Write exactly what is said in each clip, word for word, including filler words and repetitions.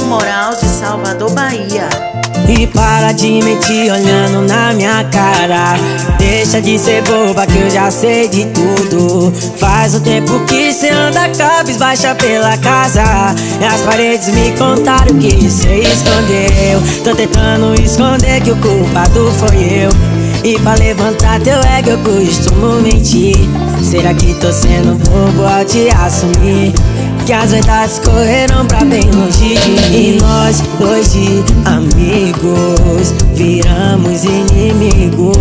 Moral de Salvador, Bahia. E para de mentir olhando na minha cara. Deixa de ser boba que eu já sei de tudo. Faz um tempo que cê anda cabisbaixa pela casa, e as paredes me contaram que cê escondeu. Tô tentando esconder que o culpado foi eu. E pra levantar teu ego eu costumo mentir. Será que tô sendo bobo ao te assumir que as verdades correram pra bem longe de mim? E nós, dois de amigos, viramos inimigos.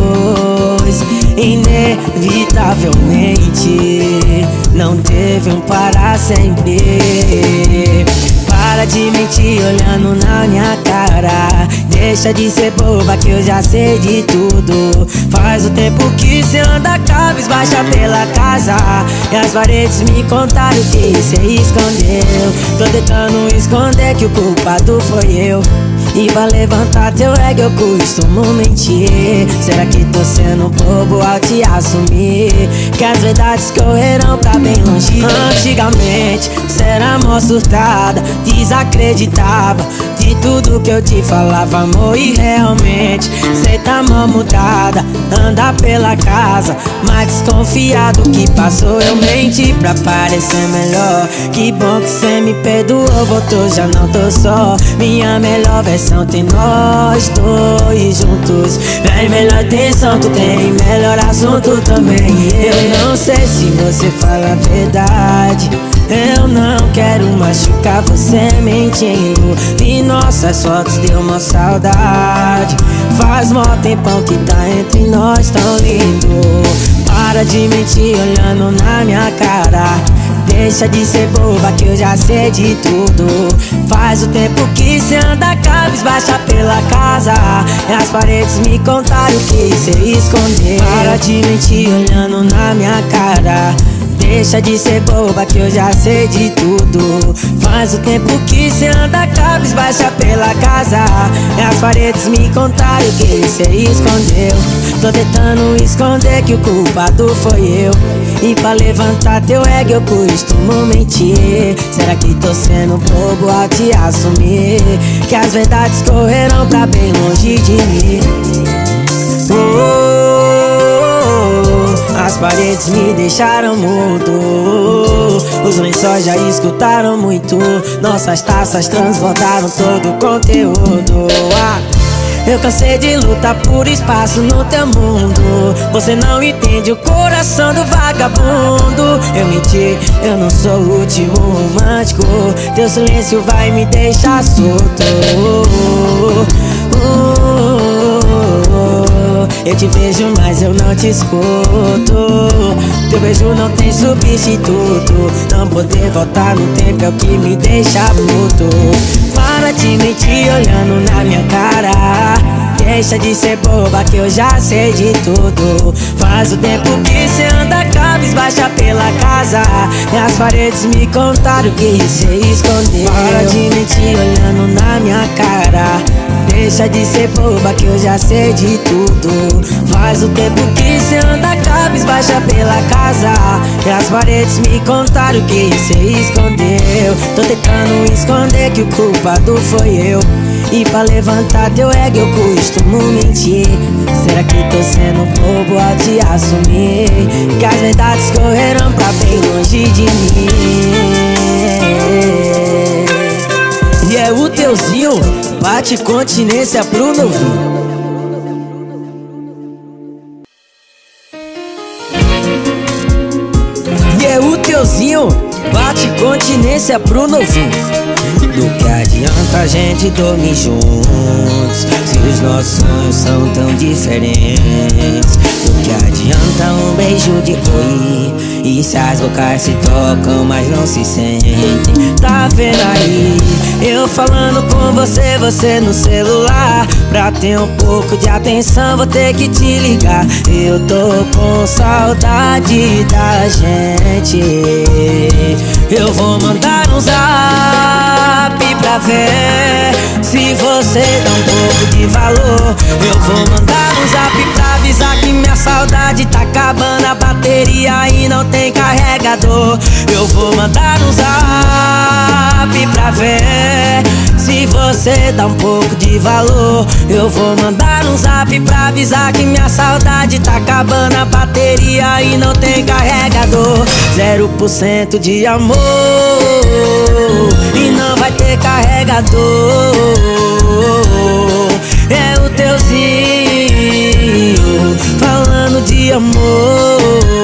Inevitavelmente não teve um para sempre. Para de mentir olhando na minha cara. Deixa de ser boba que eu já sei de tudo. Faz o tempo que cê anda cabisbaixa pela casa, e as paredes me contaram que cê escondeu. Tô tentando esconder que o culpado foi eu. E pra levantar teu ego eu costumo mentir. Será que tô sendo bobo ao te assumir que as verdades correram pra bem longe? Antigamente cê era mó surtada, desacreditava de tudo que eu te falava, amor. E realmente cê tá mó mudada, anda pela casa mas desconfiado. Que passou eu menti pra parecer melhor. Que bom que cê me perdoou, voltou, já não tô só. Minha melhor versão tem nós dois juntos. Vem melhor atenção, tu tem melhor assunto também. Eu não sei se você fala a verdade, eu não quero machucar você mentindo. Vi nossas fotos, deu uma saudade. Faz mó tempão que tá entre nós tão lindo. Para de mentir olhando na minha cara. Deixa de ser boba que eu já sei de tudo. Faz o tempo que cê anda cabisbaixa pela casa, e as paredes me contaram que cê escondeu. Para de mentir olhando na minha cara. Deixa de ser boba que eu já sei de tudo. Faz o tempo que cê anda cabisbaixa pela casa, e as paredes me contaram que cê escondeu. Tô tentando esconder que o culpado foi eu. E pra levantar teu ego eu costumo mentir. Será que tô sendo bobo ao te assumir que as verdades correram pra bem longe de mim? Oh, oh, oh, as paredes me deixaram mudo. Os lençóis já escutaram muito. Nossas taças transbordaram todo o conteúdo. Ah, eu cansei de lutar por espaço no teu mundo. Você não entende o coração do vagabundo. Eu menti, eu não sou o último romântico. Teu silêncio vai me deixar solto. Eu te vejo, mas eu não te escuto. Teu beijo não tem substituto. Não poder voltar no tempo é o que me deixa puto. Para de mentir olhando na minha cara. Deixa de ser boba que eu já sei de tudo. Faz o tempo que cê anda cabisbaixa pela casa, e as paredes me contaram que cê escondeu. Para de mentir olhando na minha cara. Deixa de ser boba que eu já sei de tudo. Faz o tempo que cê anda cabisbaixa pela casa, e as paredes me contaram que cê escondeu. Tô tentando esconder que o culpado foi eu. E pra levantar teu ego eu costumo mentir. Será que tô sendo bobo ao te assumir que as verdades correram pra bem longe de mim? E é o Teuzinho, bate continência pro novinho. E é o Teuzinho, bate continência pro novinho. Do que adianta a gente dormir juntos se os nossos sonhos são tão diferentes? Do que adianta um beijo de boi e se as bocas se tocam mas não se sentem? Tá vendo aí? Eu falando com você, você no celular. Pra ter um pouco de atenção vou ter que te ligar. Eu tô com saudade da gente. Eu vou mandar um zap pra ver se você dá um pouco de valor. Eu vou mandar um zap pra avisar que minha saudade saudade tá acabando a bateria e não tem carregador. Eu vou mandar um zap pra ver se você dá um pouco de valor. Eu vou mandar um zap pra avisar que minha saudade tá acabando a bateria e não tem carregador. Zero por cento de amor e não vai ter carregador. É o teuzinho falando de amor.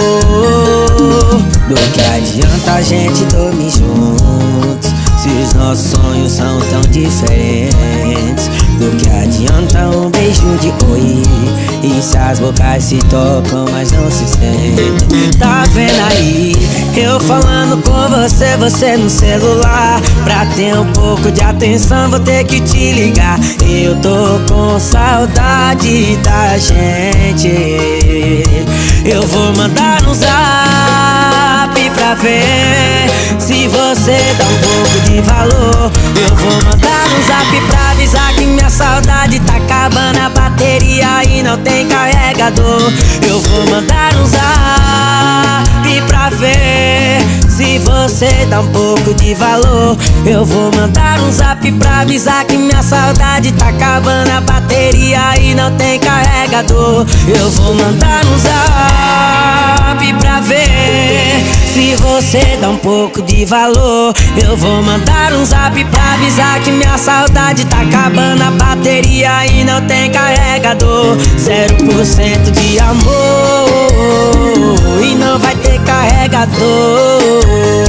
Do que adianta a gente dormir juntos se os nossos sonhos são tão diferentes? Do que adianta um beijo de oi e se as bocas se tocam mas não se sentem? Tá vendo aí? Eu falando com você, você no celular. Pra ter um pouco de atenção vou ter que te ligar. Eu tô com saudade da gente. Eu vou mandar um zap pra ver se você dá um pouco de valor. Eu vou mandar um zap pra avisar que minha saudade tá acabando a bateria e não tem carregador. Eu vou mandar um zap pra ver se você dá um pouco de valor. Eu vou mandar um zap pra avisar que minha saudade tá acabando a bateria e não tem carregador. Eu vou mandar um zap pra ver se você dá um pouco de valor. Eu vou mandar um zap pra avisar que minha saudade tá acabando a bateria e não tem carregador. Zero por cento de amor e não vai ter carregador.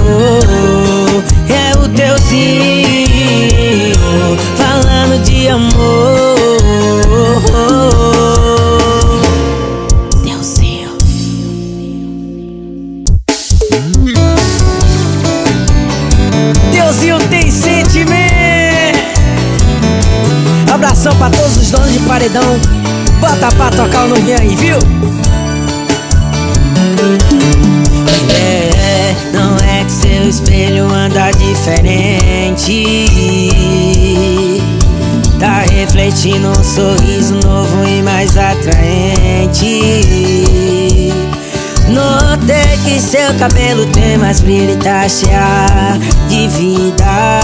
É o teuzinho falando de amor. Teuzinho. Teuzinho tem sentimento. Abração pra todos os donos de paredão. Bota pra tocar o nome aí, viu? É, não é que seu espelho anda diferente. Tá refletindo um sorriso novo e mais atraente. Notei que seu cabelo tem mais brilho e tá cheia de vida.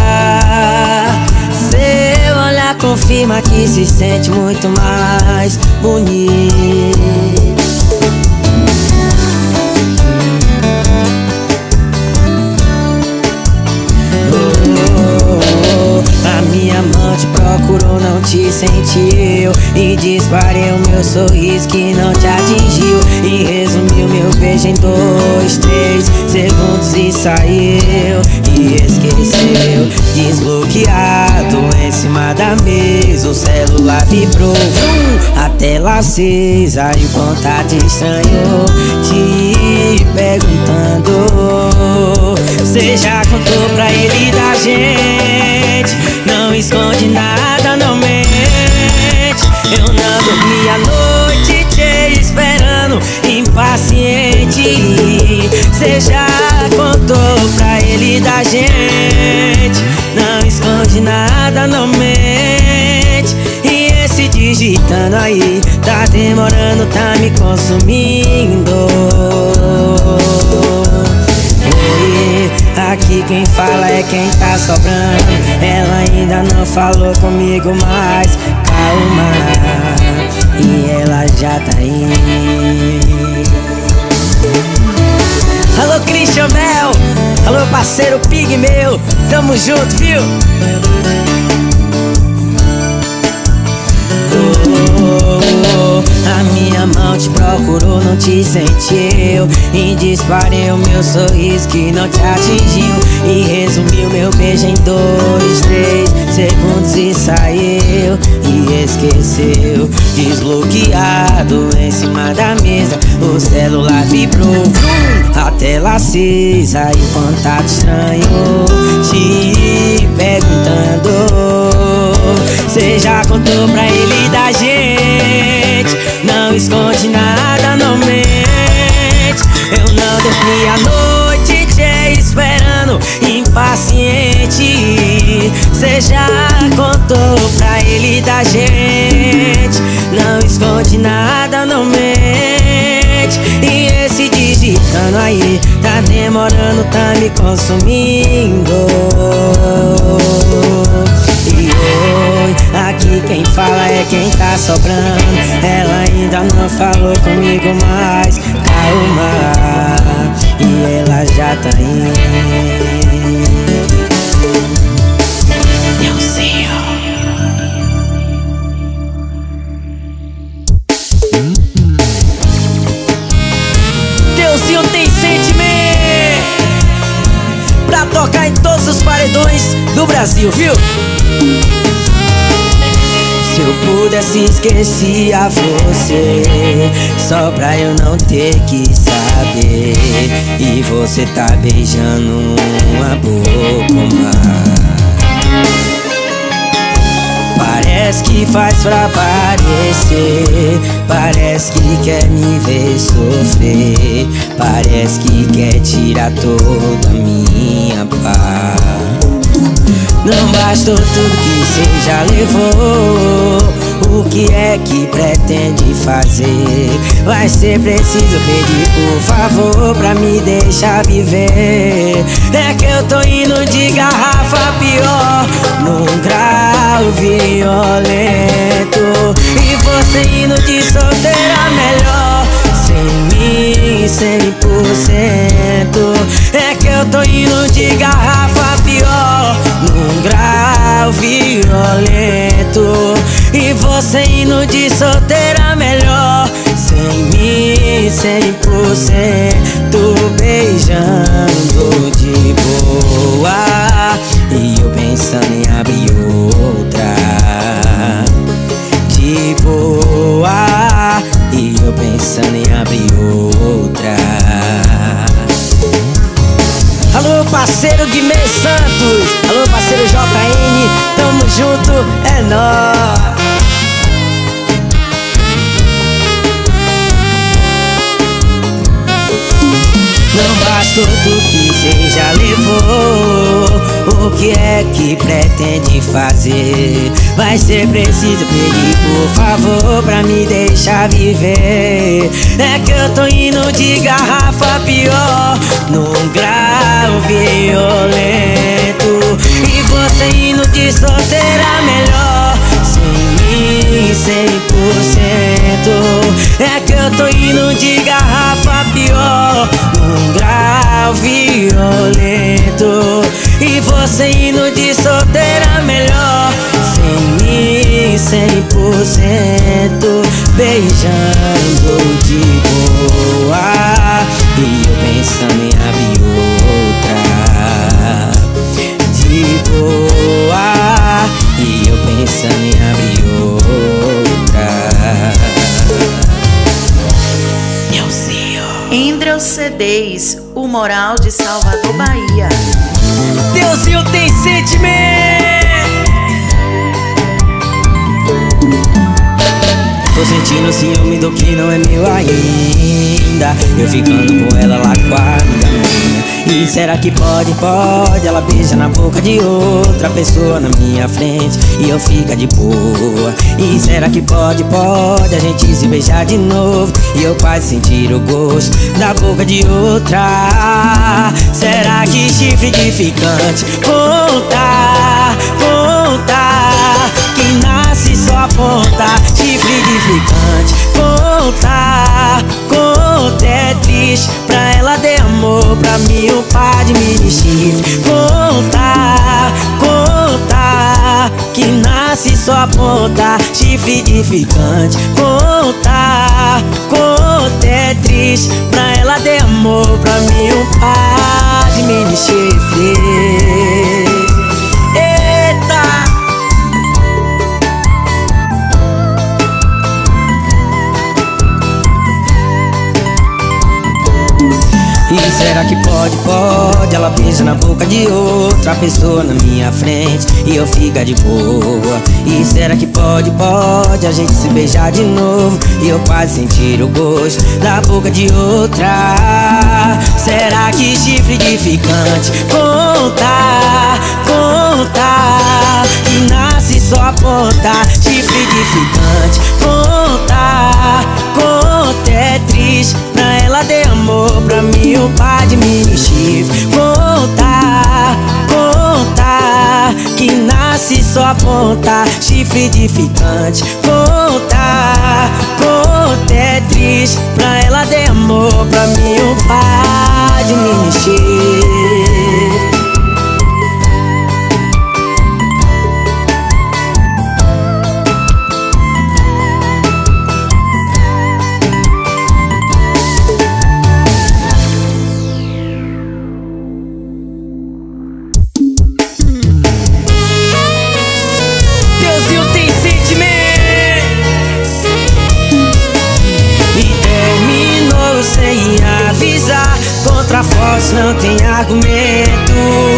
Seu olhar confirma que se sente muito mais bonito. A minha amante procurou, não te sentiu e disparei o meu sorriso que não te atingiu. E resumiu meu beijo em dois, três segundos e saiu. E esqueceu, desbloqueado em cima da mesa. O celular vibrou, vrum, a tela acesa e o contato estranho te perguntando. Você já contou pra ele da gente? Não esconde nada, não mente. Eu não dormi a noite te esperando, impaciente. Cê já contou pra ele da gente? Não esconde nada, não mente. E esse digitando aí tá demorando, tá me consumindo. Aqui quem fala é quem tá sobrando. Ela ainda não falou comigo, mas calma, e ela já tá indo. Alô Christian Mel, alô parceiro Pigmeu, tamo junto, viu? A minha mão te procurou, não te sentiu e disparei o meu sorriso que não te atingiu. E resumiu meu beijo em dois, três segundos e saiu. E esqueceu, desbloqueado em cima da mesa. O celular vibrou, a tela acesa e o contato estranho te perguntando. Cê já contou pra ele da gente? Não esconde nada, não mente. Eu não dormi a noite te esperando, impaciente. Cê já contou pra ele da gente? Não esconde nada, não mente. consumindo. E oi, aqui quem fala é quem tá sobrando. Ela ainda não falou comigo, mas calma, e ela já tá indo. Deusinho tem sentimento pra tocar em todos os paredões do Brasil, viu? Se eu pudesse esquecer a você, só pra eu não ter que saber. E você tá beijando uma boca mais. Parece que faz pra parecer, parece que quer me ver sofrer, parece que quer tirar toda a minha paz. Não bastou tudo que cê já levou, o que é que pretende fazer? Vai ser preciso pedir por favor pra me deixar viver. É que eu tô indo de garrafa pior, num grau violento, e você indo de solteira melhor, sem mim cem por cento. É que eu tô indo de garrafa pior, num grau violento, e você indo de solteira melhor, sem mim cem por cento. Beijando de boa, e eu pensando em abrir outra. De boa, e eu pensando em abrir outra. Alô, parceiro Guimê Santos, alô, parceiro J N, tamo junto, é nóis. Não bastou tudo que cê já levou, o que é que pretende fazer? Vai ser preciso pedir por favor pra me deixar viver. É que eu tô indo de garrafa pior, num grau violento, e você indo de solteira melhor, sem mim cem por cento. É que eu tô indo de garrafa pior, num grau violento, e você indo de solteira melhor, sem mim cem por cento. Beijando de boa, e eu pensando em abrir outra. De boa, e eu pensando em abrir outra. Indrel C Ds, o Moral de Salvador, Bahia. Deusinho tem sentimento. Tô sentindo ciúme do que não é meu ainda, eu ficando com ela lá com a amiga minha. E será que pode, pode? Ela beija na boca de outra pessoa na minha frente, e eu fico de boa. E será que pode, pode? A gente se beijar de novo, e eu quase sentir o gosto da boca de outra. Será que chifre de ficante conta, conta? Quem nasce só aponta. Chifre de ficante conta, conta. É triste, pra ela der amor, pra mim um par de mini chifre. Conta, conta. Quem nasce só aponta. Chifre de ficante conta, conta. É triste, pra ela der amor, pra mim um par de mini chifre. Eita! E será que pode, pode? Ela beija na boca de outra pessoa na minha frente, e eu fico de boa. E será que pode, pode? A gente se beijar de novo, e eu quase sentir o gosto da boca de outra. Será que chifre de ficante conta, conta? Que nasce só aponta. Chifre de ficante conta, conta. É triste, pra ela der amor, pra mim um par de mini chifre. Conta, ponta, chifre de ficante. Conta, conta é triste. Pra ela dei amor, pra mim um par de me mexer. Contra força não tem argumento.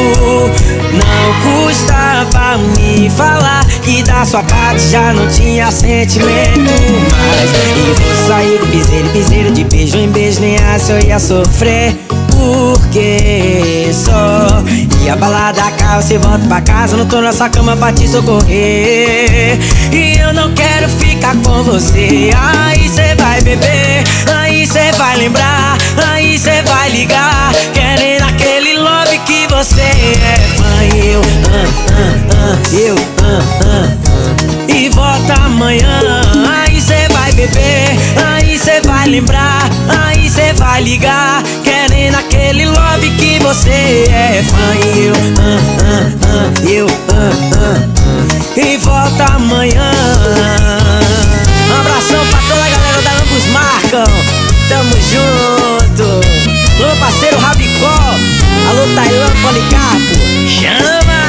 Não custava me falar que da sua parte já não tinha sentimento mais. E vou sair piseiro, piseiro, de beijo em beijo, nem acho eu ia sofrer. Porque só ia balada acaba, você volta pra casa, não tô na sua cama pra te socorrer. E eu não quero ficar com você. Aí cê vai beber, aí cê vai lembrar, aí cê vai ligar, querendo aquele love que você é fã. Eu, ah, ah, ah, eu, ah, ah, ah. E volta amanhã. Aí cê vai beber, aí cê vai lembrar, aí cê vai ligar, querendo aquele love que você é fã. Eu, ah, ah, ah, eu, ah, ah, ah. E volta amanhã. Um abração pra toda a galera da Ambos Marcam. Tamo junto. Alô, parceiro Rabicó. Alô, Tailã Policarpo. Chama!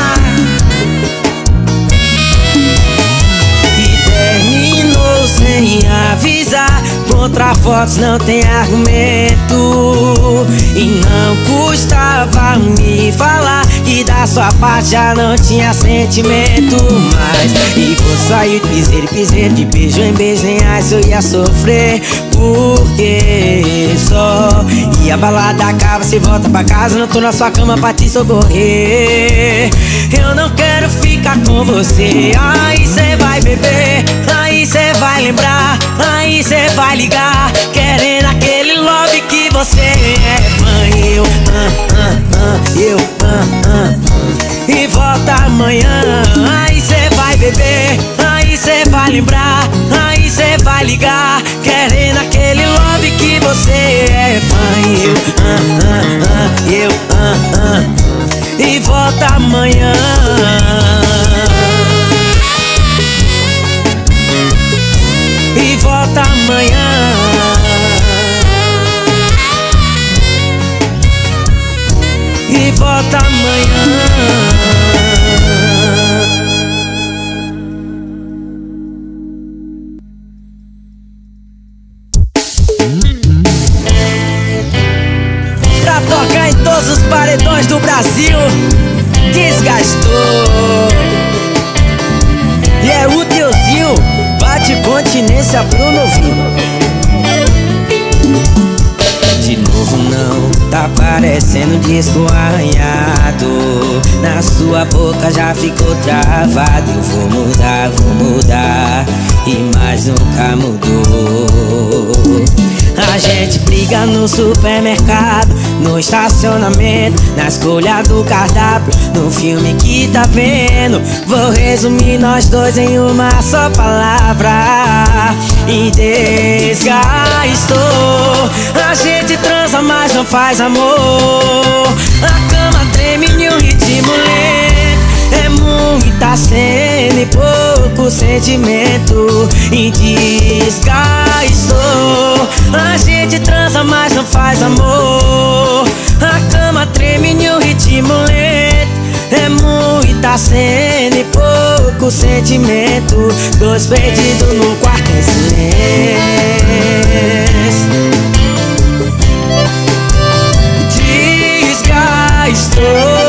E terminou sem avisar. Contra fotos não tem argumento. E não custava me falar que da sua parte já não tinha sentimento mais. E vou sair de piseiro, piseiro, de beijo em beijo, nem acho eu ia sofrer. Porque só ia balada acaba, você volta pra casa, não tô na sua cama pra te socorrer. Eu não quero ficar com você. Aí cê vai beber, aí cê vai lembrar, aí cê vai ligar, querendo aquele love que você é fã. Eu, ah, ah, ah, eu, ah, ah, ah. E volta amanhã. Aí cê vai beber, aí cê vai lembrar, aí cê vai ligar, querendo aquele love que você é fã. Eu, ah, ah, ah, eu, ah, ah, ah. E volta amanhã. E volta amanhã. E volta amanhã. Pra tocar em todos os paredões do Brasil, Desgastou. E é o Deusinho, bate continência, Bruno Vinho. De novo não, tá parecendo disco arranhado. Na sua boca já ficou travado. Eu vou mudar, vou mudar, e mais nunca mudou. A gente briga no supermercado, no estacionamento, na escolha do cardápio, no filme que tá vendo. Vou resumir nós dois em uma só palavra: e desgastou. A gente transa, mas não faz amor. A cama treme em um ritmo lento. É muita cena e pouco sentimento. E desgastou. A gente transa, mas não faz amor. A cama treme em um ritmo lento. É muita cena e pouco sentimento. Dois perdidos no quarto em silêncio. Desgastou.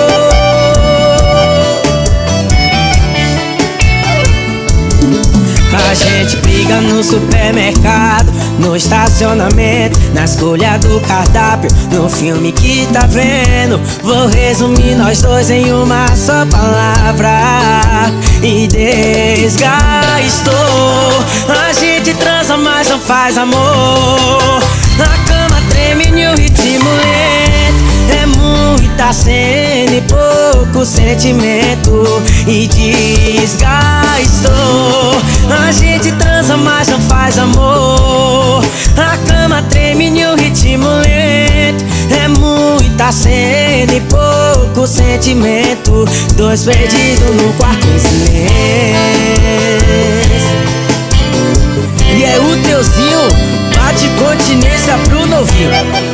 A gente briga no supermercado, no estacionamento, na escolha do cardápio, no filme que tá vendo. Vou resumir nós dois em uma só palavra: e desgastou. A gente transa, mas não faz amor. A cama treme em um ritmo lento. É muita muita cena e pouco sentimento e desgastou. A gente transa, mas não faz amor. A cama treme e o ritmo lento. É muita cena e pouco sentimento. Dois perdidos no quarto em silêncio. E é o teuzinho, bate continência pro novinho.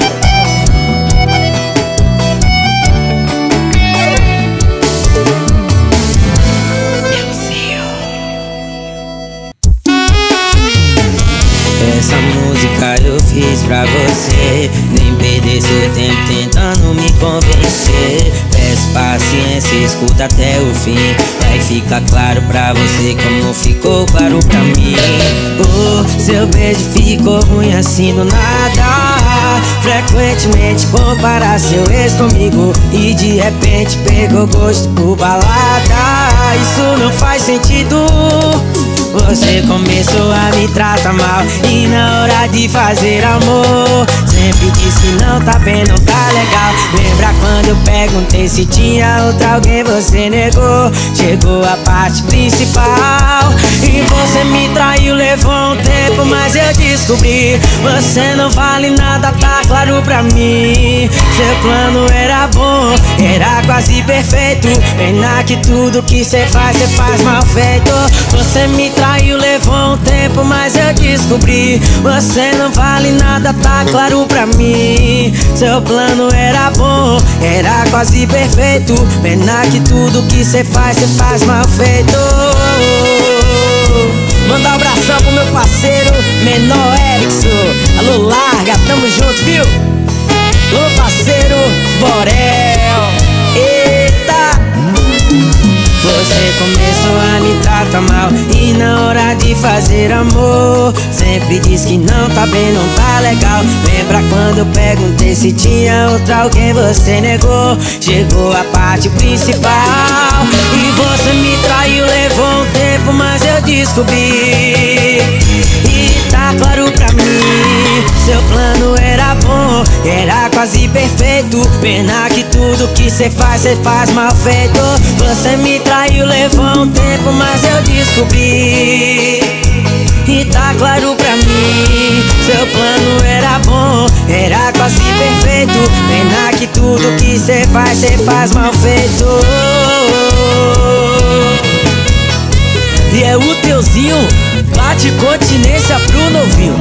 Essa música eu fiz pra você, nem perder seu tempo tentando me convencer. Peço paciência, escuta até o fim. Vai ficar claro pra você como ficou claro pra mim. Oh, seu beijo ficou ruim assim do nada. Frequentemente compara seu ex comigo e de repente pegou gosto por balada. Isso não faz sentido. Você começou a me tratar mal e na hora de fazer amor sempre diz que não tá bem, não tá legal. Lembra quando eu perguntei se tinha outra alguém, você negou. Chegou a parte principal e você me traiu, levou um tempo, mas eu descobri. Você não vale nada, tá claro pra mim. Seu plano era bom, era quase perfeito. Pena que tudo que cê faz, cê faz mal feito. Você me traiu, levou um tempo, mas eu descobri. Você não vale nada, tá claro pra mim. Seu plano era bom, era quase perfeito. Pena que tudo que cê faz, cê faz mal feito. Manda um abração pro meu parceiro Menor Erickson. Alô, larga, tamo junto, viu? Alô, parceiro Borel. Eita! Você começou a me tratar mal e na hora de fazer amor sempre diz que não tá bem, não tá legal. Lembra quando eu perguntei se tinha outra alguém, você negou. Chegou a parte principal e você me traiu, levou um tempo, mas eu descobri. E tá claro pra mim, seu plano era bom, era quase perfeito. Pena que tudo que cê faz, cê faz mal feito. Você me traiu, levou um tempo, mas eu descobri. E tá claro pra mim, seu plano era bom, era quase perfeito. Pena que tudo que cê faz, cê faz mal feito. E é o teuzinho, bate continência pro novinho.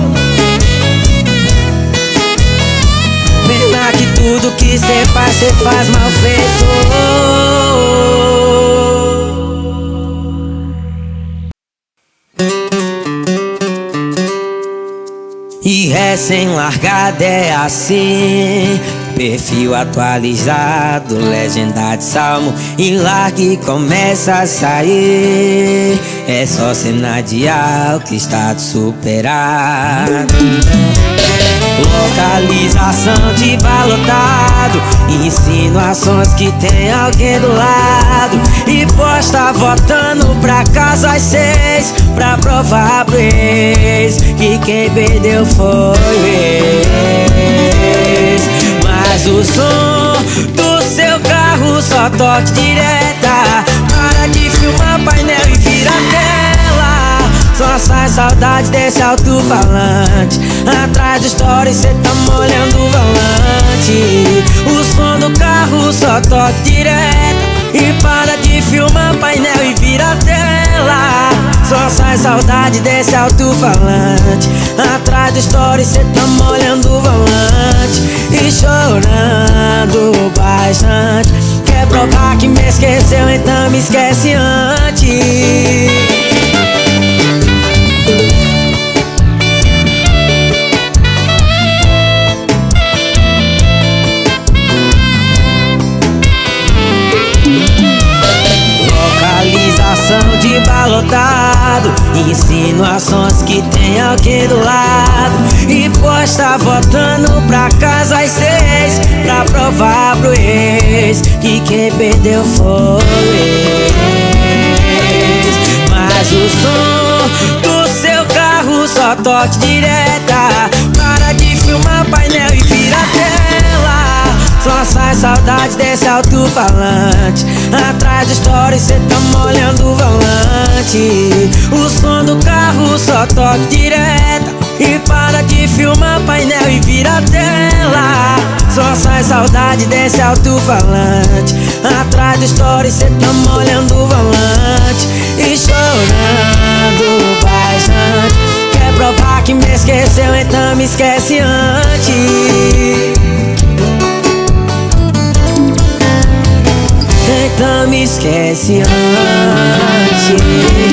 Pena que tudo que cê faz, cê faz mal feito. E recém-largada é assim, perfil atualizado, legenda de salmo, e larga e começa a sair. É só cena de alto, estado superado. Localização de balotado, insinuações que tem alguém do lado. E posta votando pra casa às seis, pra provar pro ex que quem perdeu foi o ex. Mas o som do seu carro só toque direta. Para de filmar painel e vira tela. Só sai saudade desse alto-falante. Atrás do story cê tá molhando o volante. O som do carro só toque direto. E para de filmar painel e vira tela. Só sai saudade desse alto-falante. Atrás do story cê tá molhando o volante. E chorando bastante. Quer provar que me esqueceu, então me esquece antes. Localização de balotado, insinuações que tem alguém do lado. E posta votando pra casa às seis, pra provar pro ex que quem perdeu foi o ex. Mas o som do seu carro só toque direta. Para de filmar painel e vira tela. Só sai saudade desse alto-falante. Atrás do story cê tá molhando o volante. O som do carro só toca direto. E para de filmar painel e vira a tela. Só sai saudade desse alto-falante. Atrás do story cê tá molhando o volante. E chorando bastante. Quer provar que me esqueceu, então me esquece antes. Então me esquece antes.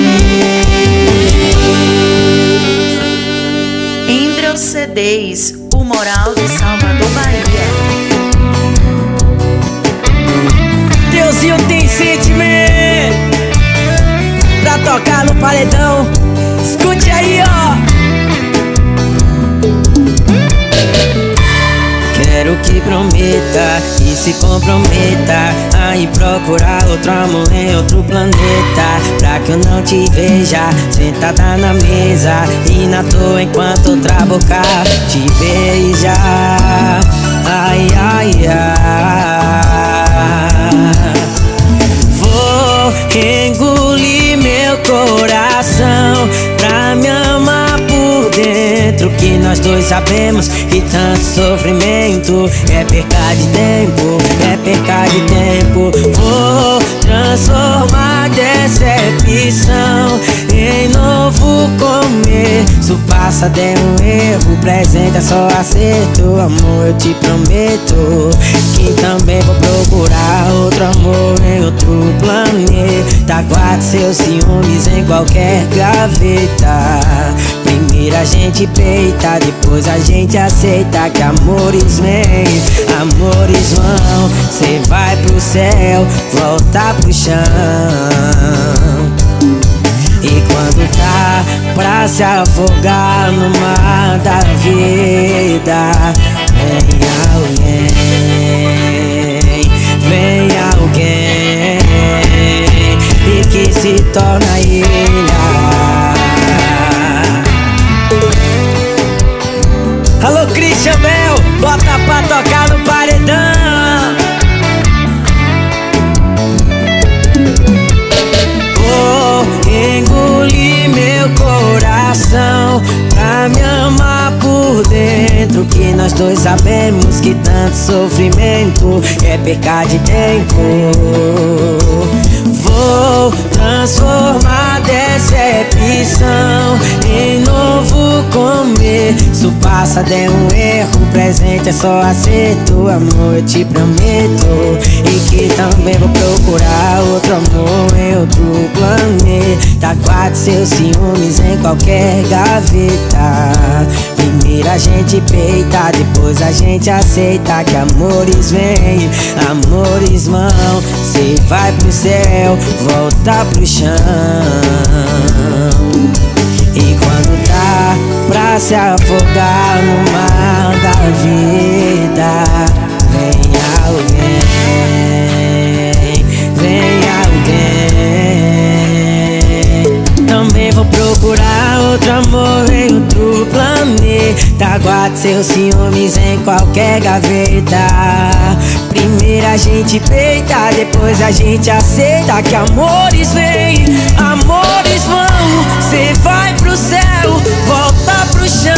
Indra C Ds, o Moral de Salvador, Bahia. Deusinho tem sentimento pra tocar no paredão. Escute aí, ó. Quero que prometa e se comprometa a ir procurar outro amor em outro planeta. Pra que eu não te veja sentada na mesa e na toa enquanto outra boca te beija. Ai, ai, ai. Vou engolir meu coração pra me amar por dentro. Que nós dois sabemos que tanto sofrimento é perca de tempo, é perca de tempo. Vou transformar decepção em novo começo. Passado é um erro, presente é só acerto. Amor, eu te prometo que também vou procurar outro amor em outro planeta. Guarde seus ciúmes em qualquer gaveta. Primeiro a gente peita, depois a gente aceita que amores vêm, amores vão. Cê vai pro céu, volta pro chão. E quando tá pra se afogar no mar da vida, vem alguém, vem alguém, e que se torna ilha. Alô, Christian Bell, bota pra tocar no paredão. Vou engolir meu coração pra me amar por dentro. Que nós dois sabemos que tanto sofrimento é perca de tempo. Vou transformar decepção em novo começo. Passado é um erro, presente é só acerto. Amor, eu te prometo e que também vou procurar outro amor em outro planeta. Guarde seus ciúmes em qualquer gaveta. Primeiro a gente peita, depois a gente aceita que amores vêm, amores vão. Cê vai pro céu, volta pro chão. E quando tá pra se afogar no mar da vida, vem alguém, vem alguém. Também vou procurar outro amor em outro planeta. Guarde seus ciúmes em qualquer gaveta. Primeiro a gente peita, depois a gente aceita que amores vêm, amores vão. Cê vai pro céu, volta pro chão.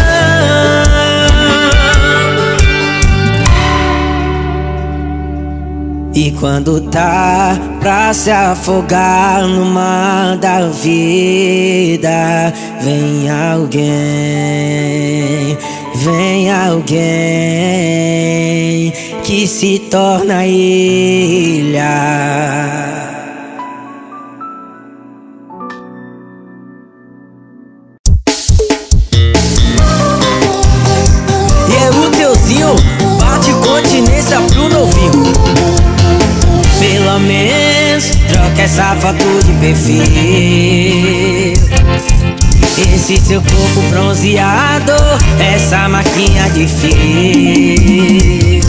E quando tá pra se afogar no mar da vida, vem alguém, vem alguém que se torna ilha. E é o Teuzinho, bate continência pro novinho. Pelo menos troca essa foto de perfil. Esse seu corpo bronzeado, essa maquinha de fio.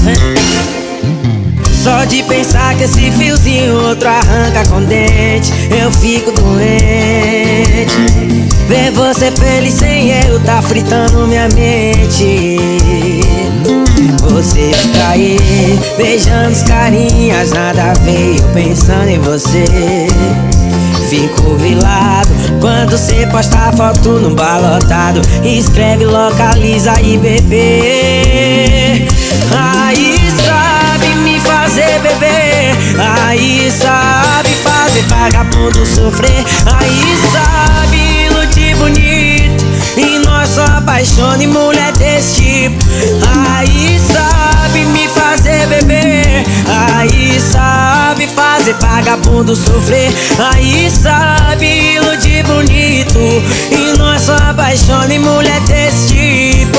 Só de pensar que esse fiozinho outro arranca com dente, eu fico doente. Ver você feliz sem eu tá fritando minha mente. Você fica aí beijando os carinhas, nada a ver, eu pensando em você. Fico vilado quando cê posta foto no balotado, escreve, localiza e bebê. Aí sabe me fazer beber, aí sabe fazer vagabundo sofrer, aí sabe iludir bonito e nós só apaixona em mulher desse tipo. Aí sabe me fazer beber, aí sabe fazer vagabundo sofrer, aí sabe iludir bonito e nós só apaixona em mulher desse tipo.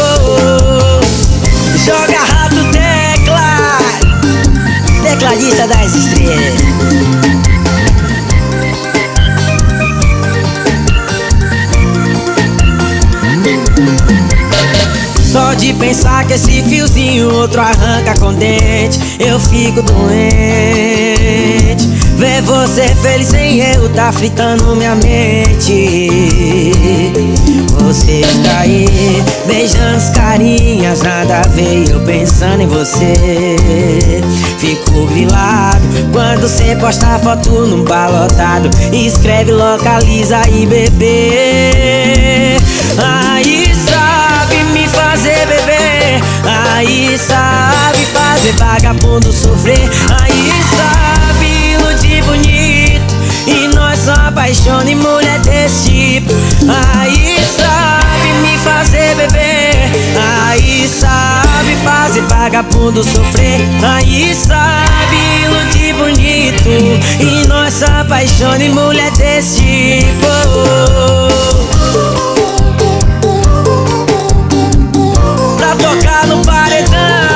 Joga rato tecla, tecladista das estrelas. Só de pensar que esse fiozinho outro arranca com dente, eu fico doente. Ver você feliz sem eu tá fritando minha mente. Você está aí beijando os carinhas, nada a ver, eu pensando em você. Fico grilado quando cê posta foto num balotado, escreve, localiza e bebê. Aí sabe me fazer beber, aí sabe fazer vagabundo sofrer, aí sabe iludir bonito e nós só apaixona em mulher desse tipo. Aí sabe me fazer beber, aí sabe fazer vagabundo sofrer, aí sabe iludir bonito e nós só apaixona em mulher desse tipo. Pra tocar no paredão,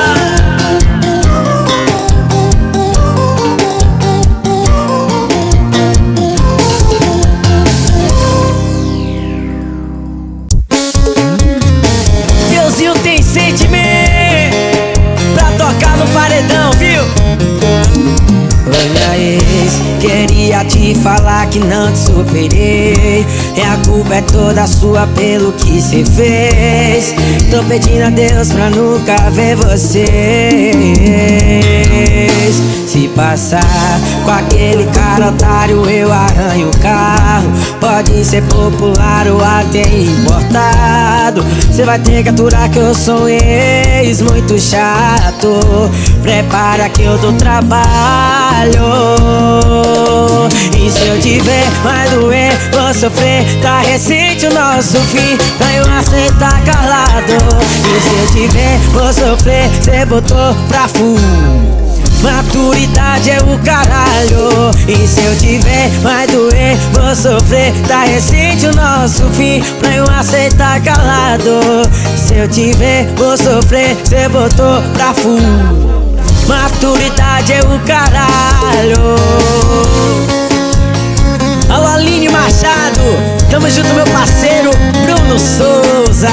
Deusinho tem sentimento. Pra tocar no paredão, viu? Oi, minha ex, queria te falar que não te superei, e a culpa é toda sua pelo que cê fez. Tô pedindo a Deus pra nunca ver vocês. Se passar com aquele cara otário, eu arranho o carro. Pode ser popular ou até importado, cê vai ter que aturar que eu sou um ex muito chato. Prepara que eu dou trabalho, e se eu tiver vai doer, vou sofrer. Tá recente o nosso fim pra eu aceitar calado. E se eu tiver vou sofrer, cê botou pra full. Maturidade é o caralho. E se eu tiver vai doer, vou sofrer. Tá recente o nosso fim pra eu aceitar calado. Se eu tiver vou sofrer, cê botou pra full. Maturidade é o caralho. Alô, Aline Machado, tamo junto, meu parceiro Bruno Souza.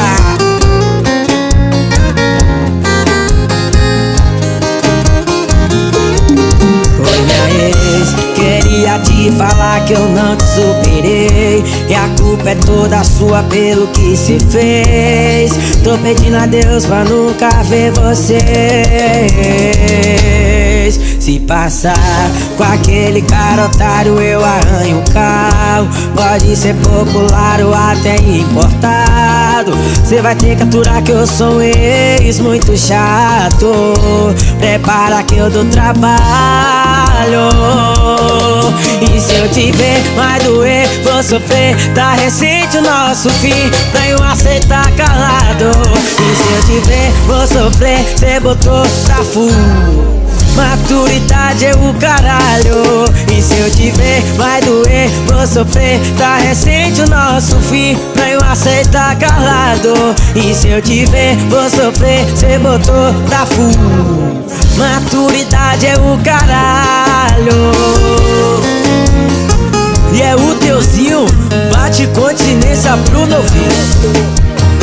Oi, minha ex, queria te falar que eu não te superei, e a culpa é toda sua pelo que cê fez. Tô pedindo a Deus pra nunca ver vocês. Se passar com aquele cara otário, eu arranho o carro. Pode ser popular ou até importado, cê vai ter que aturar que eu sou um ex muito chato. Prepara que eu dou trabalho, e se eu tiver vai doer, vou sofrer. Tá recente o nosso fim pra eu aceitar calado. E se eu tiver vou sofrer, cê botou pra full. Maturidade é o caralho. E se eu tiver vai doer, vou sofrer. Tá recente o nosso fim pra eu aceitar calado. E se eu tiver vou sofrer, cê botou pra full. Maturidade é o caralho. E é o Deusinho, bate continência pro novinho.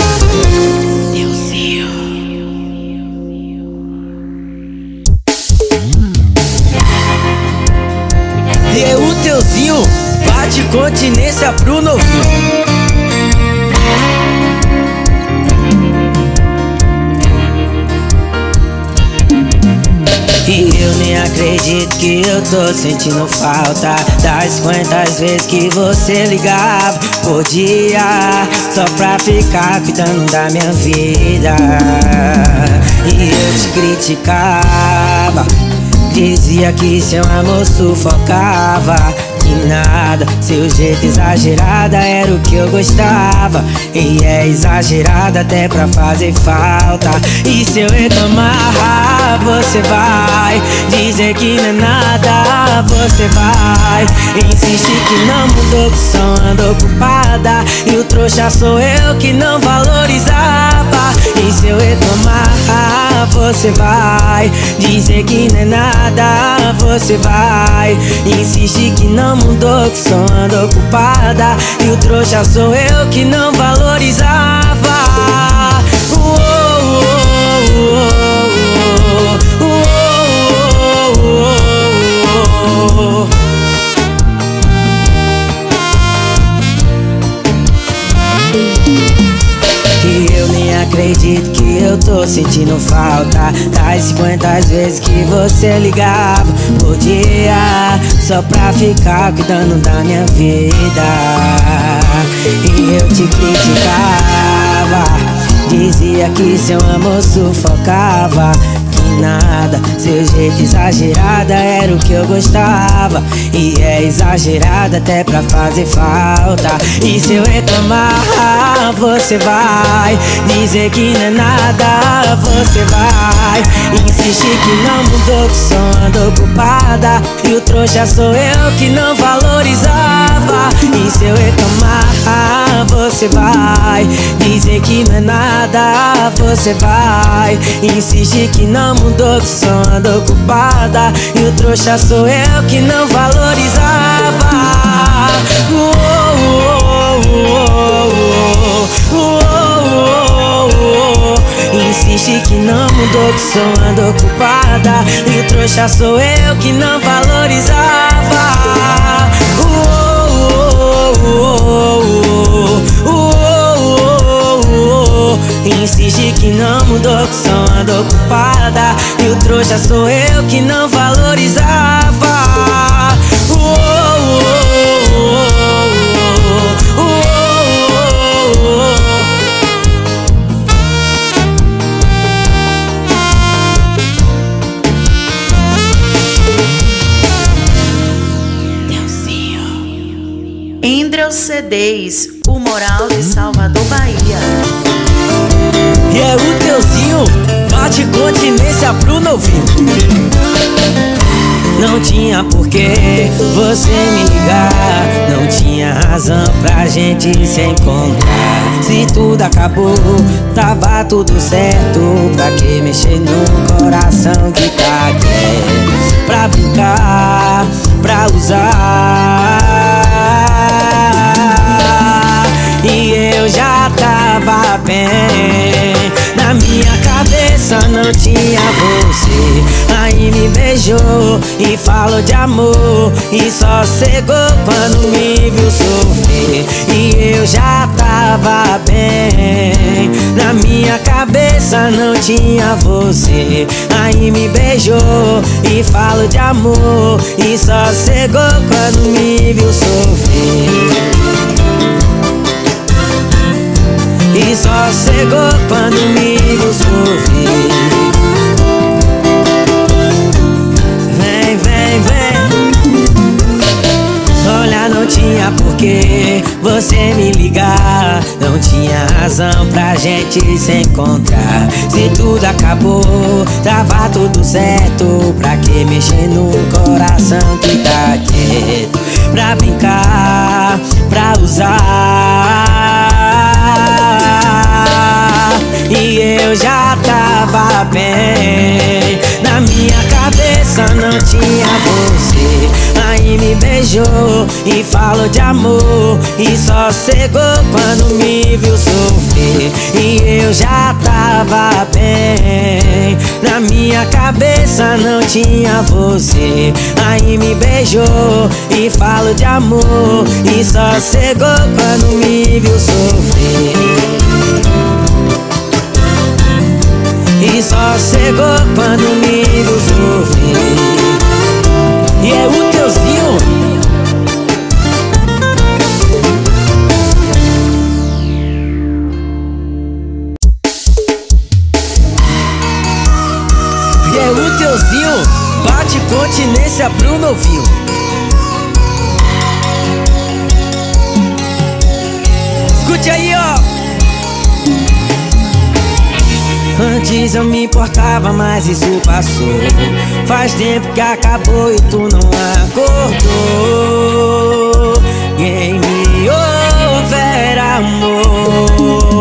E é o Deusinho, bate continência pro novinho. eu nem acredito que eu tô sentindo falta das quantas vezes que você ligava por dia só pra ficar cuidando da minha vida. E eu te criticava, dizia que seu amor sufocava. Que nada, seu jeito exagerado era o que eu gostava. E é exagerado até pra fazer falta. E se eu reclamar, você vai dizer que não é nada. Você vai insistir que não mudou, que só andou ocupada. E o trouxa sou eu que não valorizava. E se eu reclamar, você vai dizer que não é nada. Você vai insistir que não mudou, que só anda ocupada. E o trouxa sou eu que não valorizava. Uou, uou, uou, uou, uou. E eu nem acredito que eu tô sentindo falta das cinquenta vezes que você ligava por dia só pra ficar cuidando da minha vida. E eu te criticava, dizia que seu amor sufocava. Que nada, seu jeito exagerado era o que eu gostava. E é exagerado até pra fazer falta. E se eu reclamar, você vai dizer que não é nada. Você vai insistir que não mudou, que só anda ocupada. E o trouxa sou eu que não valorizava. E se eu reclamar, você vai dizer que não é nada. Você vai insistir que não mudou, que só anda ocupada. E o trouxa sou eu que não valorizava. Uou, uou, uou, uou, uou, uou. Insiste que não mudou, que só anda ocupada. E o trouxa sou eu que não valorizava. Uou, uou, uou, uou, uou. Insiste que não mudou, que só anda ocupada. E o trouxa sou eu que não valorizava. Uou, uou, uou, uou, uou. Indrel C Ds, o Moral de Salvador, Bahia. E é o Teuzinho, bate continência pro novinho. Não tinha porquê você me ligar, não tinha razão pra gente se encontrar. Se tudo acabou, tava tudo certo. Pra que mexer no coração que tá quieto? Pra brincar, pra usar. E eu já tava bem, na minha cabeça não tinha você. Aí me beijou e falou de amor, e só cegou quando me viu sofrer. E eu já tava bem, na minha cabeça não tinha você. Aí me beijou e falou de amor, e só cegou quando me viu sofrer. E só cegou quando me viu sofrer. Vem, vem, vem. Olha, não tinha porquê você me ligar, não tinha razão pra gente se encontrar. Se tudo acabou, tava tudo certo. Pra que mexer no coração que tá quieto? Pra brincar, pra usar. E eu já tava bem, na minha cabeça não tinha você. Aí me beijou e falou de amor, e só cegou quando me viu sofrer. E eu já tava bem, na minha cabeça não tinha você. Aí me beijou e falou de amor, e só cegou quando me viu sofrer. E só cegou quando me viu sofrer. o Teuzinho. O Teuzinho bate continência pro novinho. Escute aí, ó. Antes eu me importava, mas isso passou. Faz tempo que acabou e tu não acordou. Quem me houver amor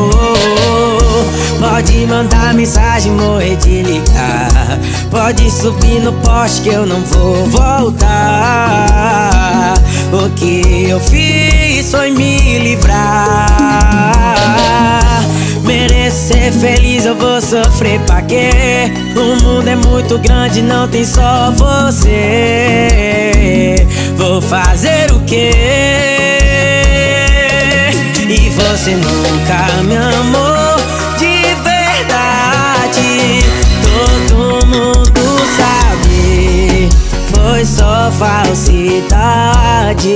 pode mandar mensagem, morrer de ligar. Pode subir no poste que eu não vou voltar. O que eu fiz foi me livrar. Mereço ser feliz, eu vou sofrer pra quê? O mundo é muito grande, não tem só você. Vou fazer o quê? E você nunca me amou de verdade. Todo mundo sabe, foi só falsidade.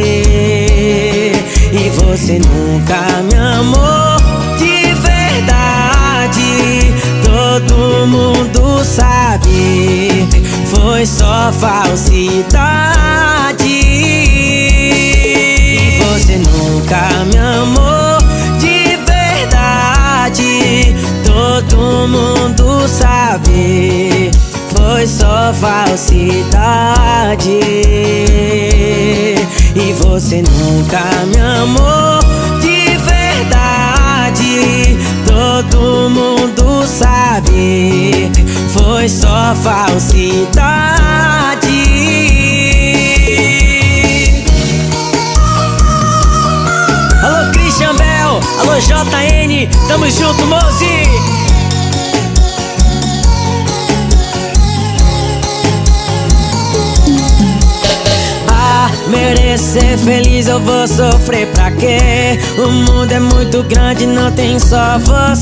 E você nunca me amou de verdade. Todo mundo sabe, foi só falsidade. E você nunca me amou de verdade. Todo mundo sabe, foi só falsidade. E você nunca me amou de verdade. Todo mundo sabe, foi só falsidade. Alô Christian Bell, alô J N, tamo junto, Mozi. Mereço ser feliz, eu vou sofrer pra quê? O mundo é muito grande, não tem só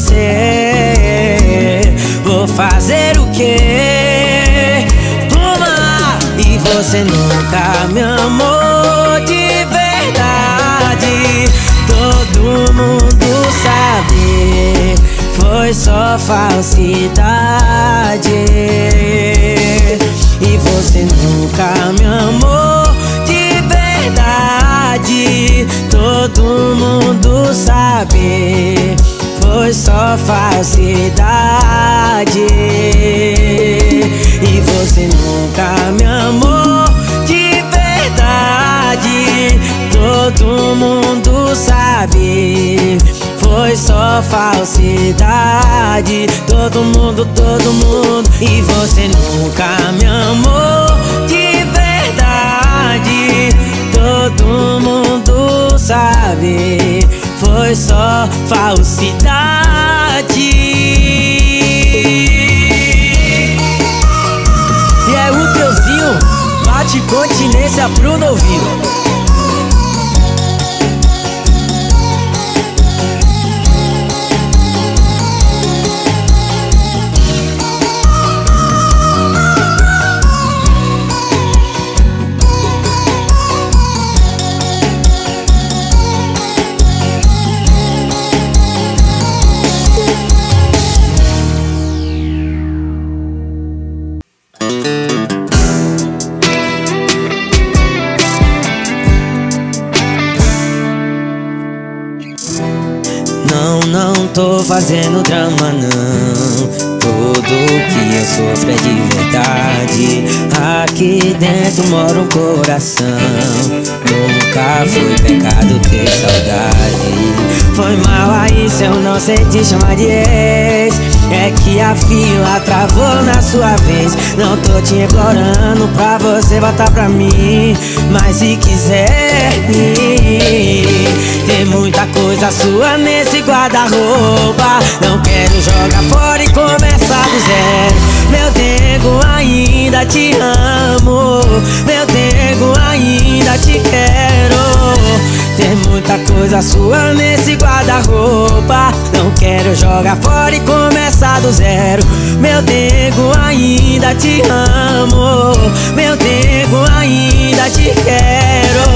você. Vou fazer o quê? Toma! E você nunca me amou de verdade. Todo mundo sabe, foi só falsidade. E você nunca me amou de verdade. Todo mundo sabe, foi só falsidade. E você nunca me amou de verdade. Todo mundo sabe, foi só falsidade. Todo mundo, todo mundo. E você nunca me amou de verdade. Todo mundo sabe, foi só falsidade. E é o Teuzinho bate continência pro novinho. Tô fazendo drama não, tudo que eu sofro é de verdade. Aqui dentro mora um coração, nunca foi pecado ter saudade. Foi mal aí se eu não sei te chamar de ex. É que a fila travou na sua vez. Não tô te implorando pra você voltar pra mim, mas se quiser ir, tem muita coisa sua nesse guarda-roupa. Não quero jogar fora e começar do zero. Meu nego, ainda te amo. Meu nego, ainda te quero. Tem muita coisa sua nesse guarda-roupa. Não quero jogar fora e começar do zero. Meu nego, ainda te amo. Meu nego, ainda ainda te quero.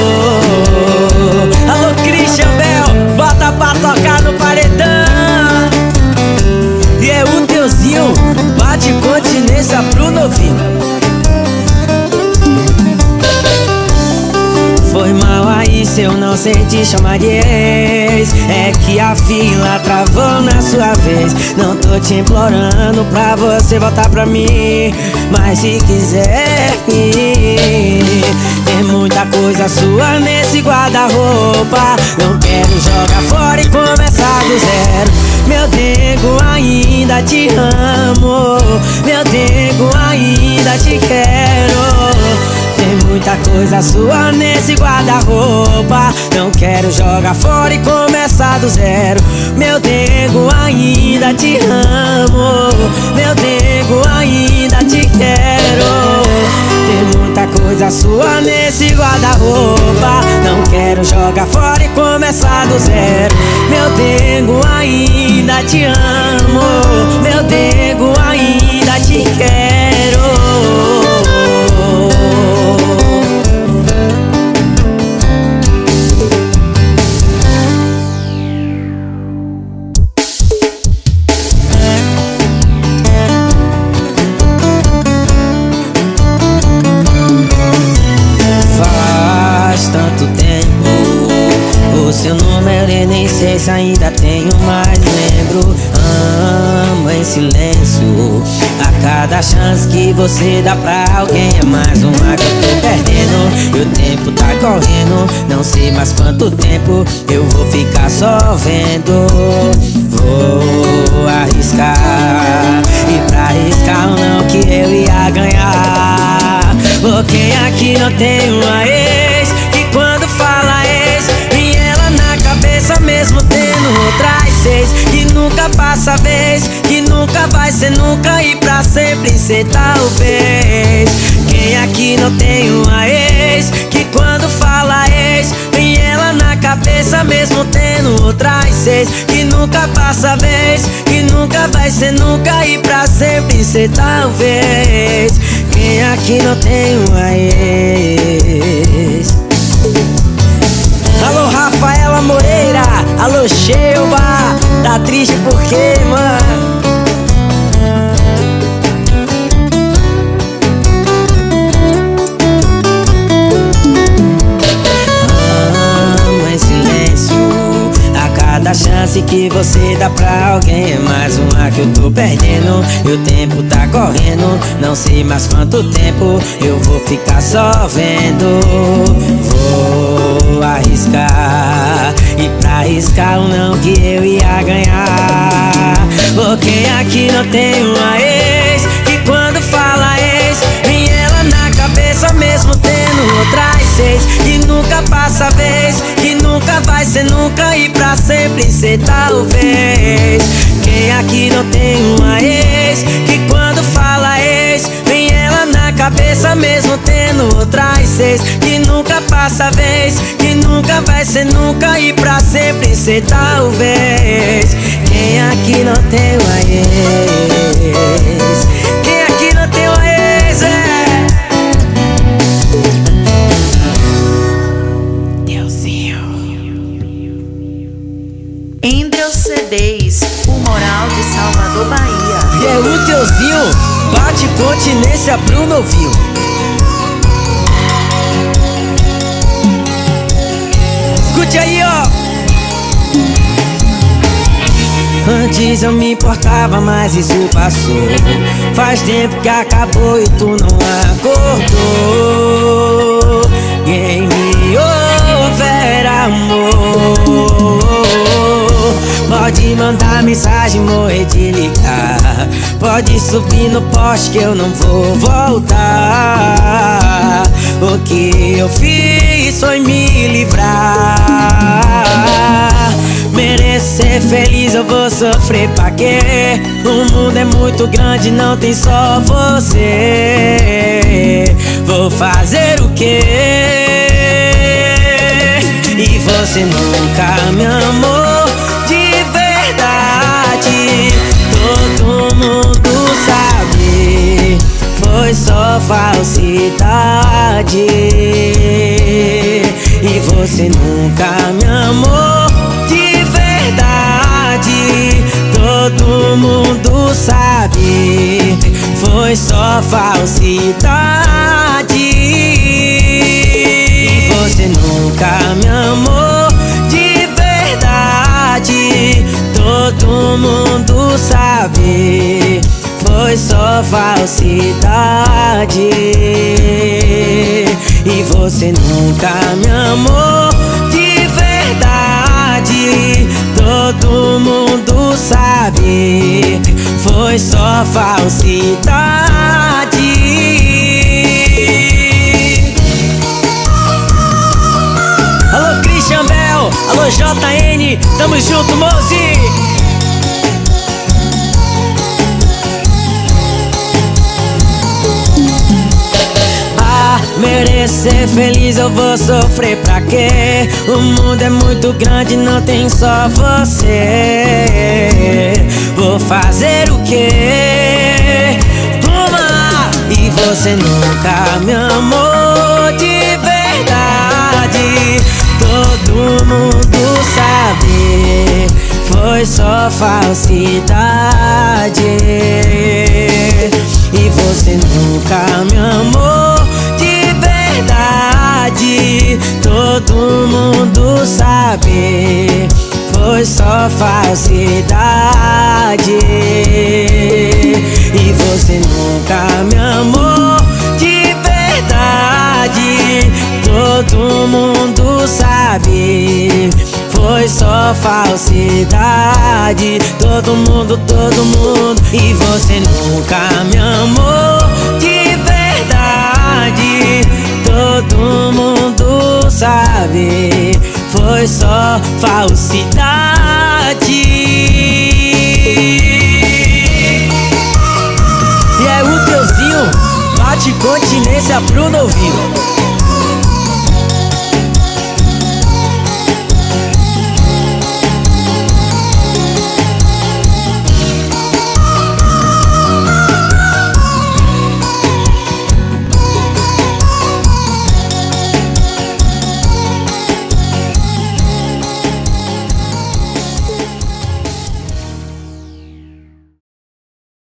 Alô, Christian Bell, bota pra tocar no paredão. E é o Teuzinho, bate continência pro novinho. Foi mal aí se eu não sei te chamar de ex. É que a fila travou na sua vez. Não tô te implorando pra você voltar pra mim, mas se quiser ir, tem muita coisa sua nesse guarda-roupa. Não quero jogar fora e começar do zero. Meu nego, ainda te amo. Meu nego, ainda te quero. Tem muita coisa sua nesse guarda-roupa. Não quero jogar fora e começar do zero. Meu nego, ainda te amo. Meu nego, ainda te quero. Tem muita coisa sua nesse guarda-roupa. Não quero jogar fora e começar do zero. Meu nego, ainda te amo. Meu nego, ainda te quero. Faz tanto tempo, o seu número eu nem sei se ainda tenho, mas lembro. Amo em silêncio. A cada chance que você dá pra alguém é mais uma que eu tô perdendo. E o tempo tá correndo, não sei mais quanto tempo eu vou ficar só vendo. Vou arriscar, e pra arriscar o não que eu ia ganhar. Ou quem aqui não tem uma ex, que quando fala ex, vem ela na cabeça mesmo tendo outras seis. Que nunca passa vez, que nunca vai ser nunca e pra sempre ser talvez. Quem aqui não tem uma ex, que quando fala ex, vem ela na cabeça mesmo tendo outras seis. Que nunca passa vez, que nunca vai ser nunca e pra sempre ser talvez. Quem aqui não tem uma ex? Alô, Rafaela Moreira, alô, Sheila, tá triste por quê, mano? Amo em silêncio. A cada chance que você dá pra alguém é mais uma que eu tô perdendo. E o tempo tá correndo, não sei mais quanto tempo eu vou ficar só vendo. Vou arriscar, e pra arriscar o não que eu ia ganhar. Ou quem aqui não tem uma ex, que quando fala ex, vem ela na cabeça mesmo tendo outras seis. Que nunca passa vez, que nunca vai ser nunca e pra sempre ser talvez. Quem aqui não tem uma ex, que quando fala ex, vem ela na cabeça mesmo tendo outras seis. Que nunca passa vez, que nunca vai ser nunca e pra sempre ser talvez. Quem aqui não tem uma ex? Quem aqui não tem uma ex, é? Endrel C Ds, o Moral de Salvador, Bahia. E é o Teuzinho, bate continência pro novinho. Escute aí, ó. Antes eu me importava, mas isso passou. Faz tempo que acabou e tu não acordou. Quem me houver amor, pode mandar mensagem, morrer de ligar. Pode subir no poste que eu não vou voltar. O que eu fiz foi me livrar. Mereço ser feliz, eu vou sofrer pra quê? O mundo é muito grande, não tem só você. Vou fazer o quê? E você nunca me amou de verdade. Todo mundo sabe, foi só falsidade. todo mundo sabe, foi só falsidade. E você nunca me amou de verdade, todo mundo sabe, foi só falsidade. E você nunca me amou de verdade, todo mundo sabe, foi só falsidade. Alô Christian Bell, alô J N, tamo junto, Mozi. Mereço ser feliz, eu vou sofrer pra quê? O mundo é muito grande, não tem só você. Vou fazer o quê? Toma! E você nunca me amou de verdade, todo mundo sabe, foi só falsidade. E você nunca me amou de verdade, todo mundo sabe, foi só falsidade. E você nunca me amou de verdade, todo mundo sabe, foi só falsidade. Todo mundo, todo mundo. E você nunca me amou de verdade, todo mundo sabe, foi só falsidade. E é o teuzinho, bate continência pro novinho.